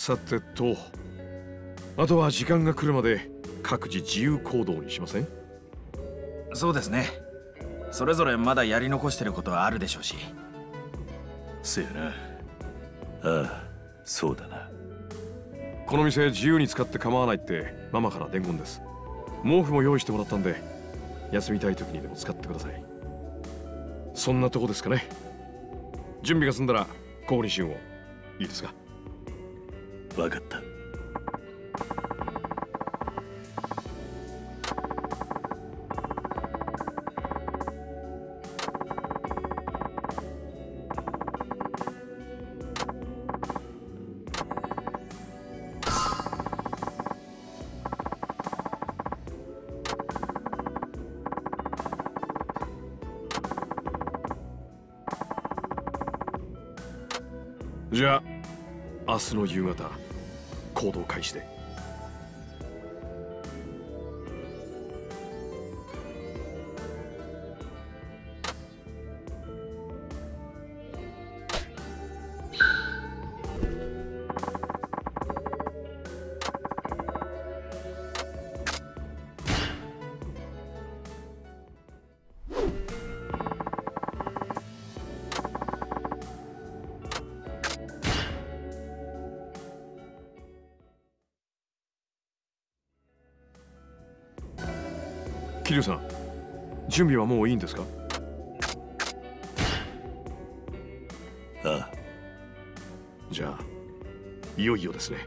さてと、あとは時間が来るまで各自自由行動にしません？ そうですね。それぞれまだやり残してることはあるでしょうし。 せやな。ああ、そうだな。 この店自由に使って構わないってママから伝言です。毛布も用意してもらったんで、休みたい時にでも使ってください。そんなとこですかね。準備が済んだらここに集合。いいですか？ わかった。 じゃあ明日の夕方行動開始で。桐生さん、準備はもういいんですか？ ああ。 じゃあいよいよですね。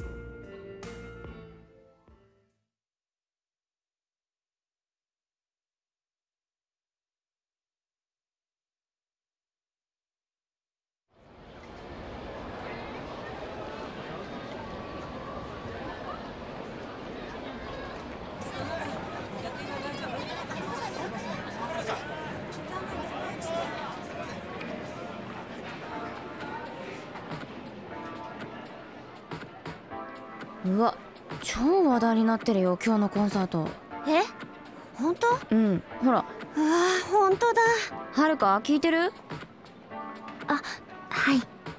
うわ、超話題になってるよ今日のコンサート。 え、本当？ うん、ほら。 うわ、本当だ。 はるか聞いてる？ あ、はい。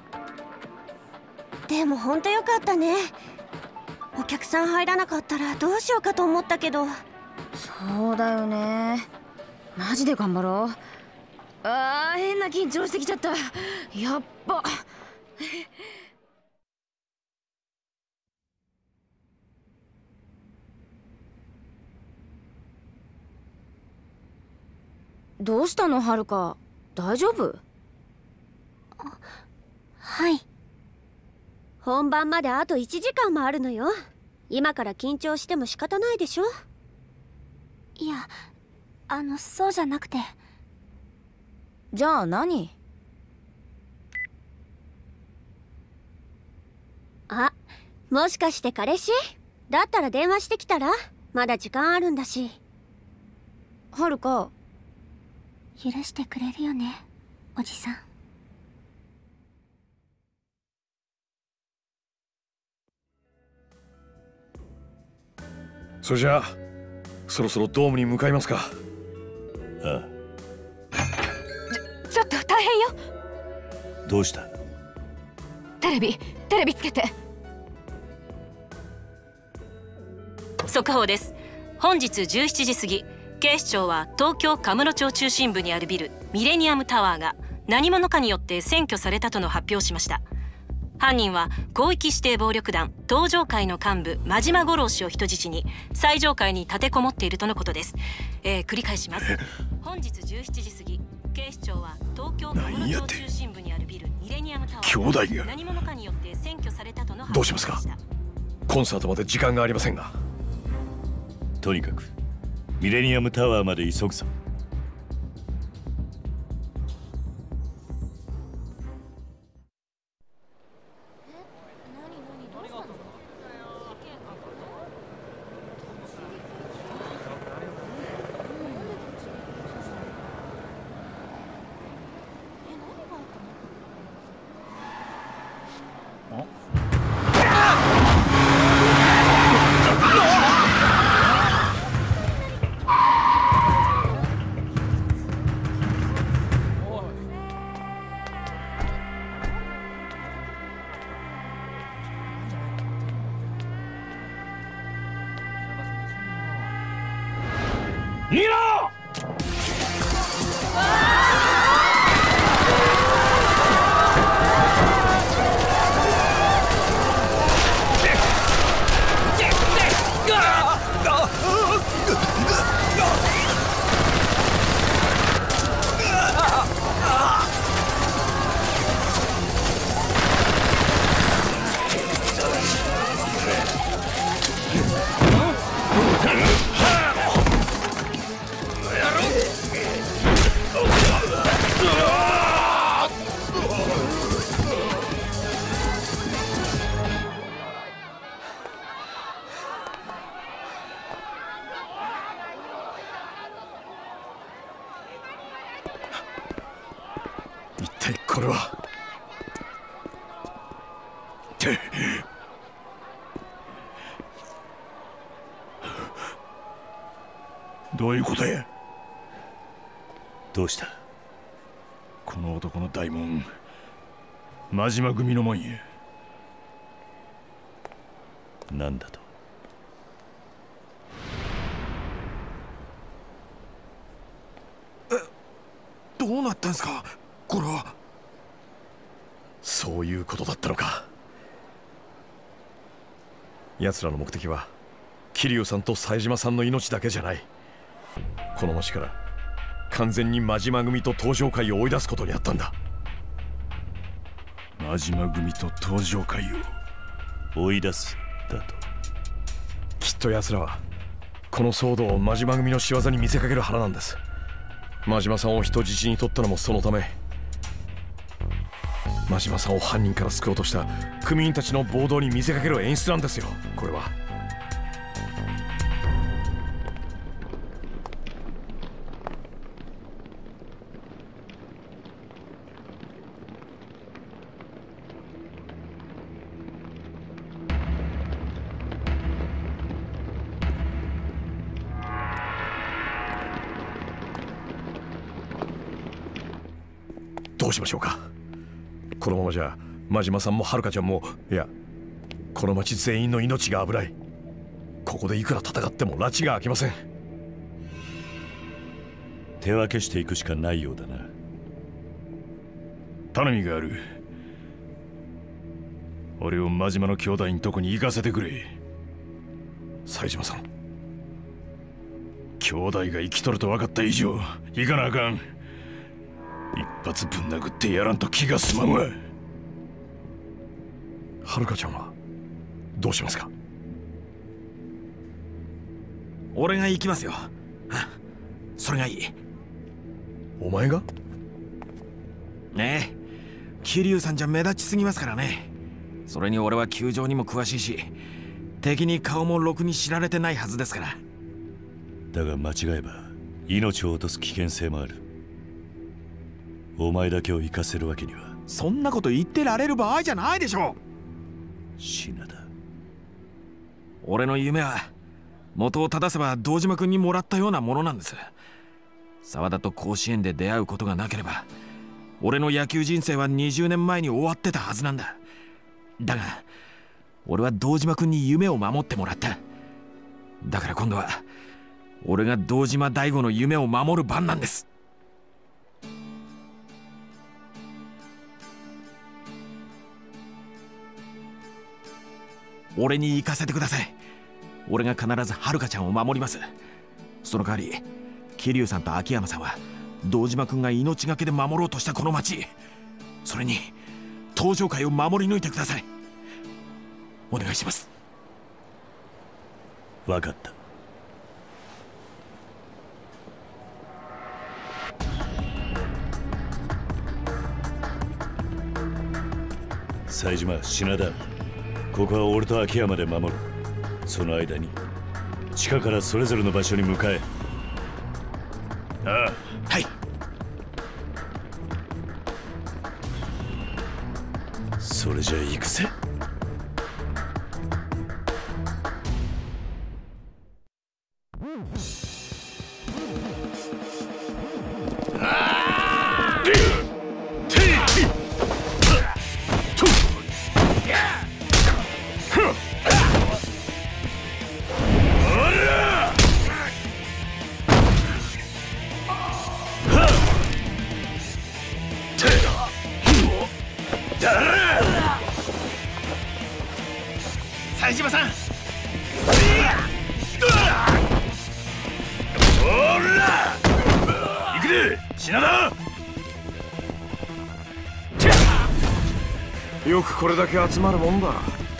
でも本当よかったね。お客さん入らなかったらどうしようかと思ったけど。 そうだよね。マジで頑張ろう。あー、変な緊張してきちゃった。やっば。どうしたのはるか、大丈夫？ はい。本番まであと1時間もあるのよ。今から緊張しても仕方ないでしょ。いや、そうじゃなくて。 じゃあ何？ あ、もしかして彼氏？だったら電話してきたら？まだ時間あるんだし。 はるか、 許してくれるよね、おじさん。 それじゃあそろそろドームに向かいますか。 ああ。 ちょっと大変よ。 どうした？ テレビつけて。速報です。本日17時過ぎ、警視庁は東京カムロ町中心部にあるビルミレニアムタワーが何者かによって占拠されたとの発表をしました。犯人は広域指定暴力団東上会の幹部真島五郎氏を人質に最上階に立てこもっているとのことです。繰り返します。本日17時過ぎ、警視庁は東京カムロ町中心部にあるビルミレニアムタワーが何者かによって占拠されたとの発表をしました。 どうしますか？コンサートまで時間がありませんが。 とにかくミレニアムタワーまで急ぐぞ。 逃げろ！ 一体これは。 どういうことや？どうした？ この男の大門、真島組のもんや。 なんだと？ どうなったんすかこれは。 そういうことだったのか。奴らの目的は桐生さんと冴島さんの命だけじゃない。この町から完全に真島組と東上会を追い出すことにあったんだ。 真島組と東上会を追い出すだと？ きっと奴らはこの騒動を真島組の仕業に見せかける腹なんです。真島さんを人質に取ったのもそのため。真島さんを犯人から救おうとした組員たちの暴動に見せかける演出なんですよ、これは。どうしましょうか。このままじゃ真島さんも遥ちゃんも、いやこの町全員の命が危ない。ここでいくら戦っても拉致が開きません。 手分けしていくしかないようだな。 頼みがある。俺を真島の兄弟のとこに行かせてくれ。冴島さん、兄弟が生きとると分かった以上行かなあかん。一発ぶん殴ってやらんと気が済まんわ。遥ちゃんはどうしますか？ 俺が行きますよ。それがいい。 お前が？ ねえ、桐生さんじゃ目立ちすぎますからね。それに俺は球場にも詳しいし、敵に顔もろくに知られてないはずですから。 だが間違えば命を落とす危険性もある。お前だけを行かせるわけには。 そんなこと言ってられる場合じゃないでしょ。 シナだ。 俺の夢は元を正せば堂島君にもらったようなものなんです。沢田と甲子園で出会うことがなければ俺の野球人生は20年前に終わってたはずなんだ。だが俺は堂島君に夢を守ってもらった。だから今度は俺が堂島大吾の夢を守る番なんです。俺に行かせてください。俺が必ず遥ちゃんを守ります。その代わり桐生さんと秋山さんは堂島君が命がけで守ろうとしたこの町、それに東上会を守り抜いてください。お願いします。 分かった。冴島、品田、ここは俺と秋山で守る。その間に地下からそれぞれの場所に向かえ。ああ、 はい。 それじゃ行くぜ。 け品田。 よくこれだけ集まるもんだ。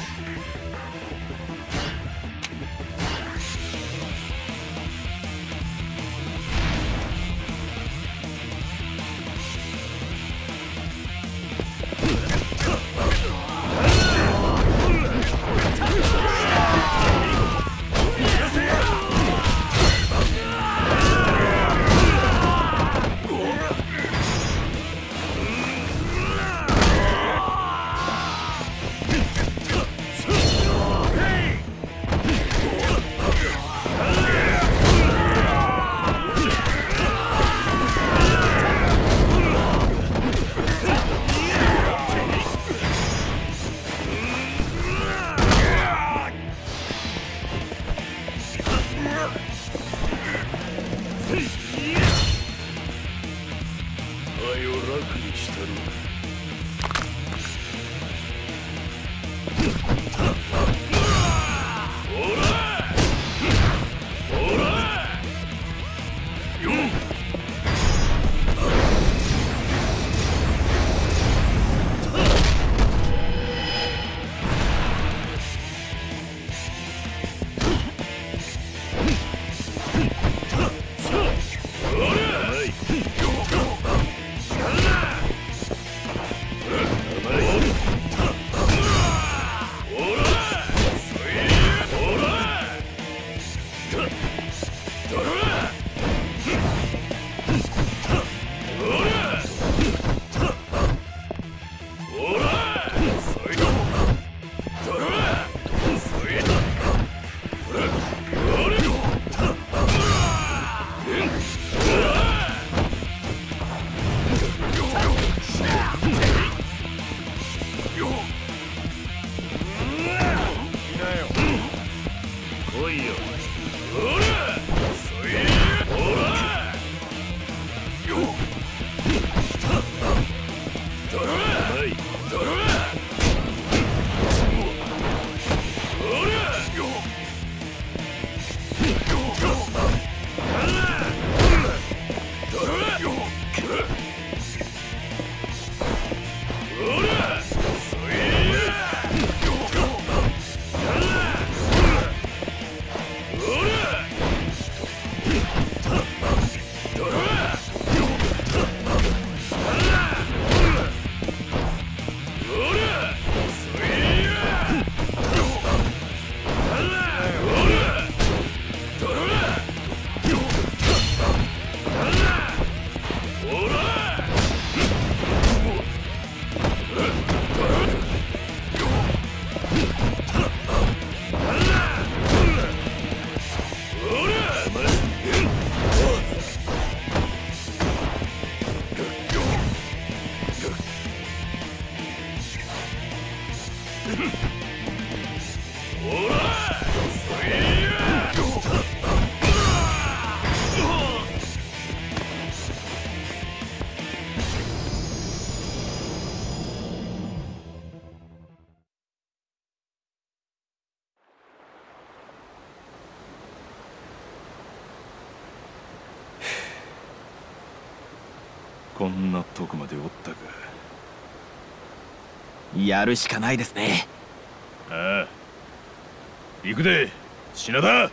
こんなとこまでおったか。 やるしかないですね。 ああ、行くで品田。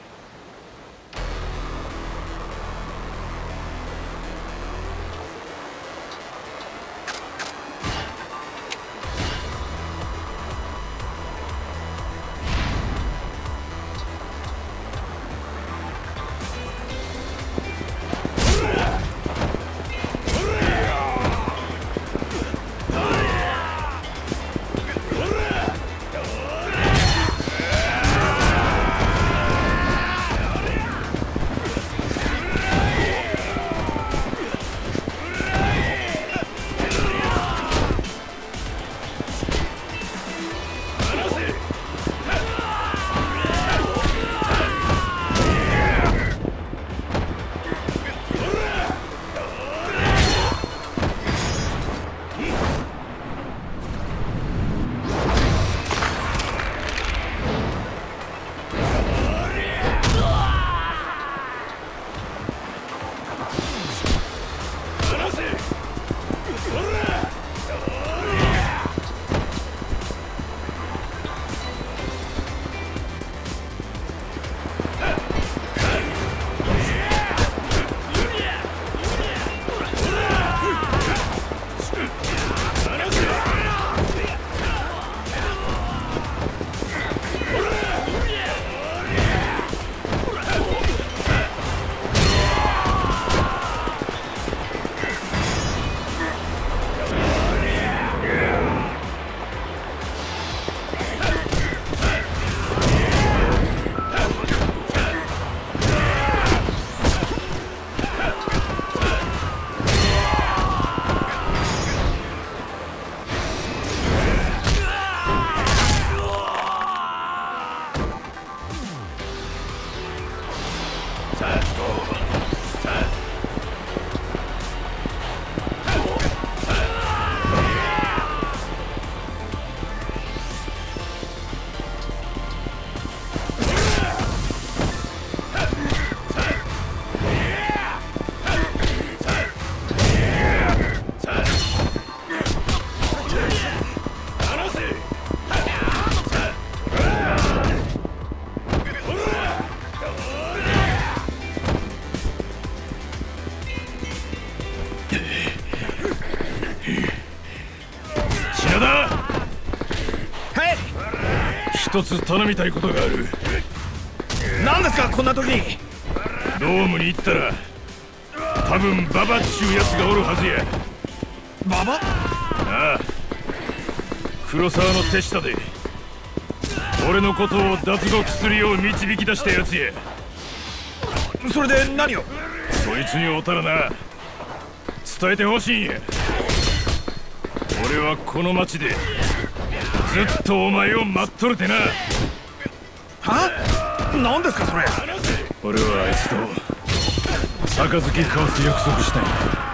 一つ頼みたいことがある。 何ですかこんな時に。 ドームに行ったら多分ババっちゅうやつがおるはずや。 ババ？ ああ、黒沢の手下で俺のことを脱獄するよう導き出したやつや。 それで何を？ そいつにおたらな、伝えてほしいんや。俺はこの町でずっとお前を待っとるてな。 は？何ですかそれ。 俺はあいつと杯交わす約束したん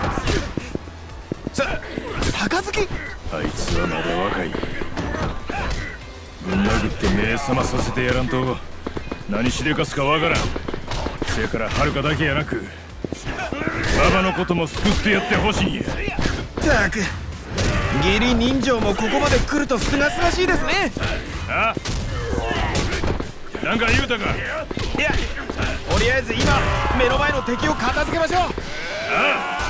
や。 杯？ あいつはまだ若い。ぶん殴って目覚まさせてやらんと何しでかすかわからん。せやからはるかだけやなく馬場のことも救ってやってほしいんや。 ったく、義理人情もここまで来るとすがすがしいですね。 あ？なんか言うたか？ いや、とりあえず今目の前の敵を片付けましょう。 ああ。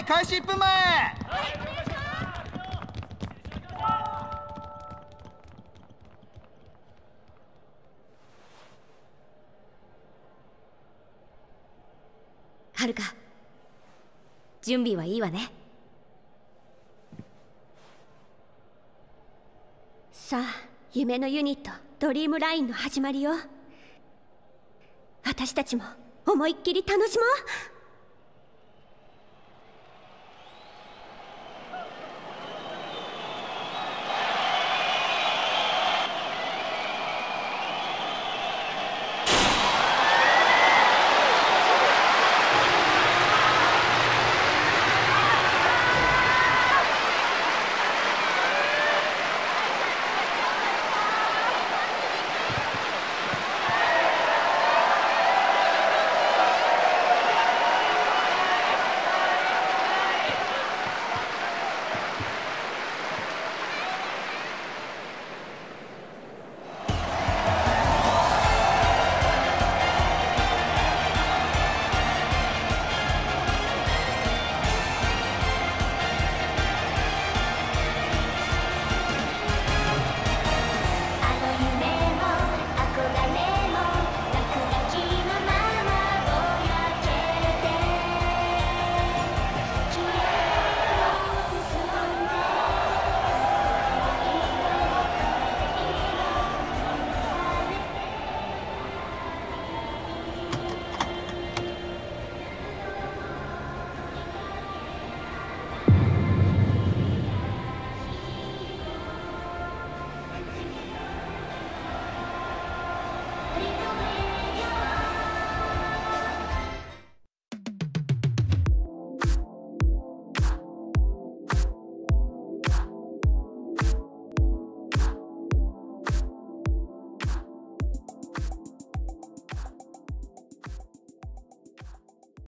開始1分前。 はるか、準備はいいわね。 さあ、夢のユニットドリームラインの始まりよ。私たちも思いっきり楽しもう。